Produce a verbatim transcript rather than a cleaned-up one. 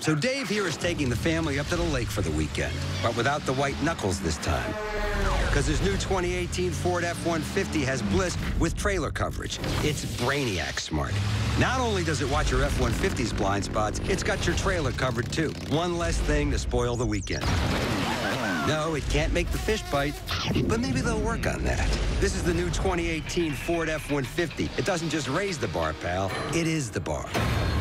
So Dave here is taking the family up to the lake for the weekend, but without the white knuckles this time. Because his new twenty eighteen Ford F one fifty has Bliss with trailer coverage. It's Brainiac smart. Not only does it watch your F one fifty's blind spots, it's got your trailer covered too. One less thing to spoil the weekend. No, it can't make the fish bite, but maybe they'll work on that. This is the new twenty eighteen Ford F one fifty. It doesn't just raise the bar, pal. It is the bar.